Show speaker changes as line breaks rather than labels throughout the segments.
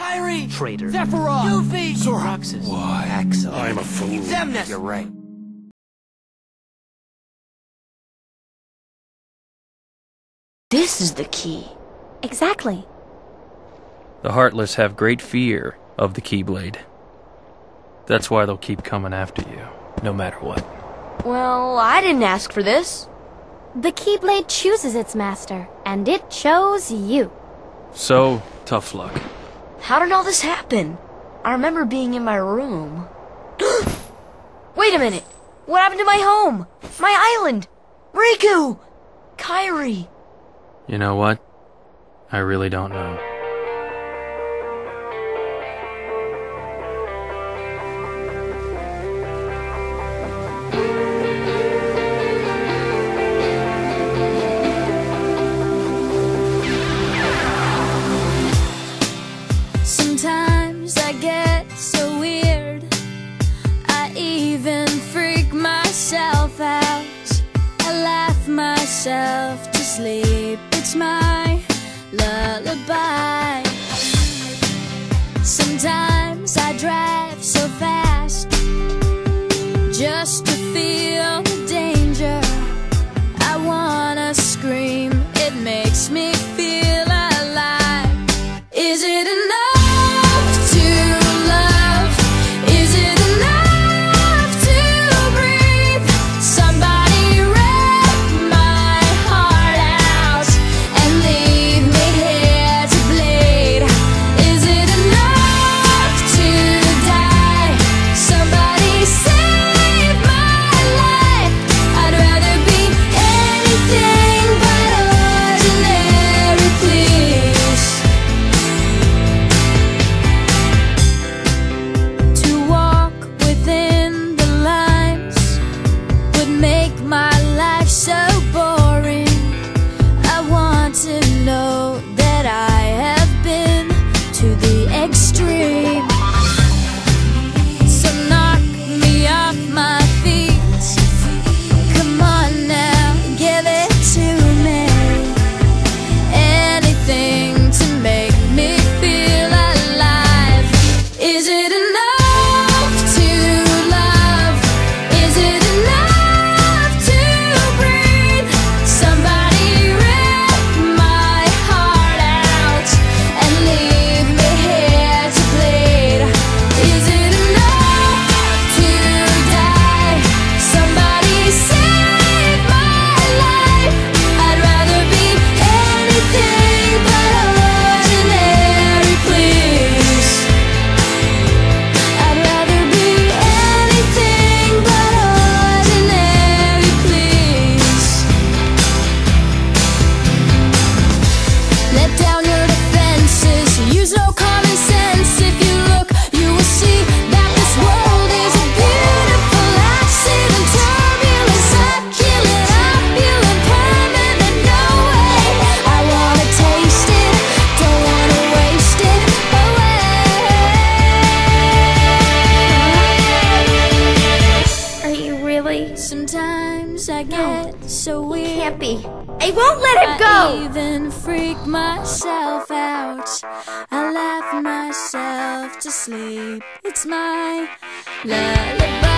Kyrie!
Traitor.
Sephiroth! Yuffie!
Roxas.
Why?
Axel.
I'm a fool.
Xemnas!
You're right.
This is the key.
Exactly.
The Heartless have great fear of the Keyblade. That's why they'll keep coming after you, no matter what.
Well, I didn't ask for this.
The Keyblade chooses its master, and it chose you.
So, tough luck.
How did all this happen? I remember being in my room. Wait a minute! What happened to my home? My island? Riku! Kyrie!
You know what? I really don't know.
Sometimes I get so weird, I even freak myself out. I laugh myself to sleep, it's my lullaby. Sometimes I drive so fast just to feel the danger. I wanna scream, it makes me feel alive. Is it enough to love? Is it enough to breathe? Somebody rip my heart out and leave me here to bleed. Is it enough to die? Somebody save my life. I'd rather be anything but ordinary, please. To walk within the lines would make my life so boring. I want to know that I have been to the extreme. So knock me off my feet. Come on now, give it to me. Anything to make me feel alive. Is it enough to love? Is it enough to breathe? Somebody rip my heart out and leave me here to bleed. Is it enough to die? Somebody save my life. I'd rather be anything but ordinary, please. I'd rather be anything but ordinary, please. Let down your defenses, use no common sense. If you look, you will see that this world is a beautiful accident. Turbulence, I'm killing, I'm feeling permanent. No way, I wanna taste it, don't wanna waste it away.
Are you really?
Sometimes I get so weird,
Can't be. I won't let him
I
go!
even freak myself out. I laugh myself to sleep. It's my lullaby.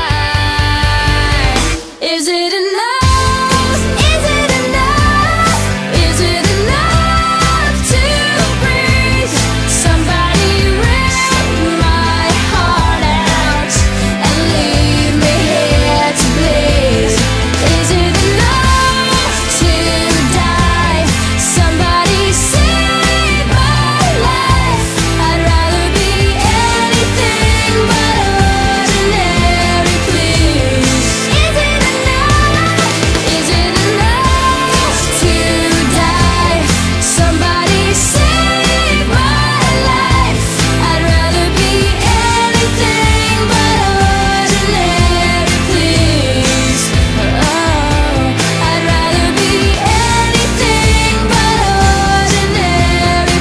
Is it enough? Is it enough? Is it enough to breathe? Somebody rip my heart out and leave me here to bleed. Is it enough to die? Somebody save my life. I'd rather be anything but ordinary, please. Is it enough? Is it enough to die? Somebody save my life. I'd rather be anything but ordinary, please. Oh, I'd rather be anything but ordinary,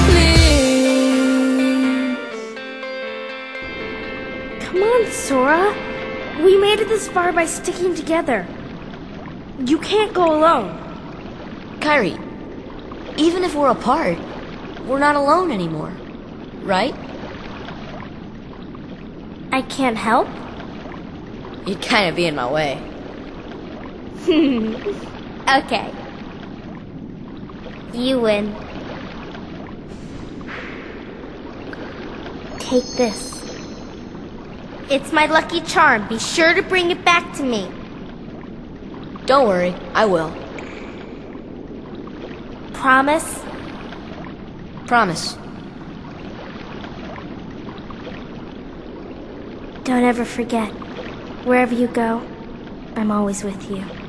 please.
Come on, Sora. We made it this far by sticking together. You can't go alone.
Kyrie, even if we're apart, we're not alone anymore, right?
I can't help?
You'd kind of be in my way.
Okay. You win. Take this. It's my lucky charm. Be sure to bring it back to me.
Don't worry, I will.
Promise?
Promise.
Don't ever forget. Wherever you go, I'm always with you.